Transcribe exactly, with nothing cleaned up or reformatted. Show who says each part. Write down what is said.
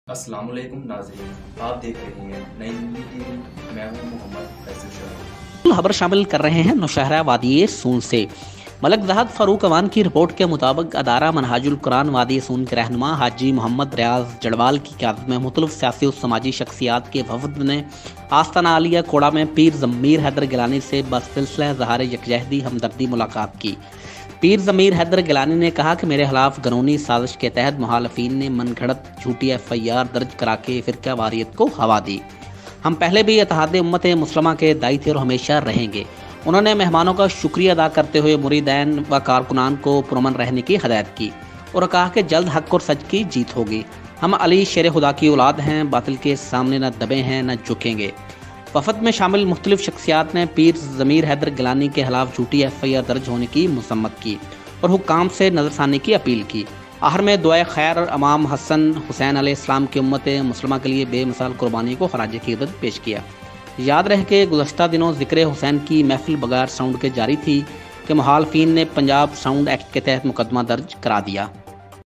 Speaker 1: السلام علیکم ناظرین، آپ دیکھ رہے ہیں نئی ٹی وی۔ میں ہوں محمد فیصل شاہ۔
Speaker 2: خبر شامل کر رہے ہیں نوشہرہ وادی سون سے۔ ملک زہد فاروق اوان کی رپورٹ کے مطابق ادارہ منہاج القرآن وادی سون کے رہنما حاجی محمد ریاض جڑوال کی قیادت میں مختلف سیاسی و سماجی شخصیات کے وفد نے آستانہ عالیہ کوڑا میں پیر ضمیر حیدر گیلانی سے بسلسلہ اظہار یکجہتی ہمدردی ملاقات کی۔ پیر ضمیر حیدر گیلانی نے کہا کہ میرے خلاف قانونی سازش کے تحت مخالفین نے من گھڑت جھوٹی ایف آئی آر درج کرا کے فرقہ واریت کو ہوا دی۔ ہم پہلے بھی اتحاد امت مسلمہ کے داعی تھے اور ہمیشہ رہیں گے۔ انہوں نے مہمانوں کا شکریہ ادا کرتے ہوئے مریدین و کارکنان کو پرامن رہنے کی ہدایت کی اور کہا کہ جلد حق اور سچ کی جیت ہوگی۔ ہم علی شیر خدا کی اولاد ہیں، باطل کے سامنے نہ دبے ہیں نہ جھکیں گے۔ وفد میں شامل مختلف شخصیات نے پیر ضمیر حیدر گیلانی کے خلاف جھوٹی ایف آئی آر درج ہونے کی مذمت کی اور حکام سے نظر ثانی کی اپیل کی۔ آخر میں دعائے خیر اور امام حسن حسین علیہ السلام کی امت مسلمہ کے لیے بے مثال قربانی کو خراج عقیدت پیش کیا۔ یاد رہے کہ گزشتہ دنوں ذکر حسین کی محفل بغیر ساؤنڈ کے جاری تھی کہ مخالفین نے پنجاب ساؤنڈ ایکٹ کے تحت مقدمہ درج کرا دیا۔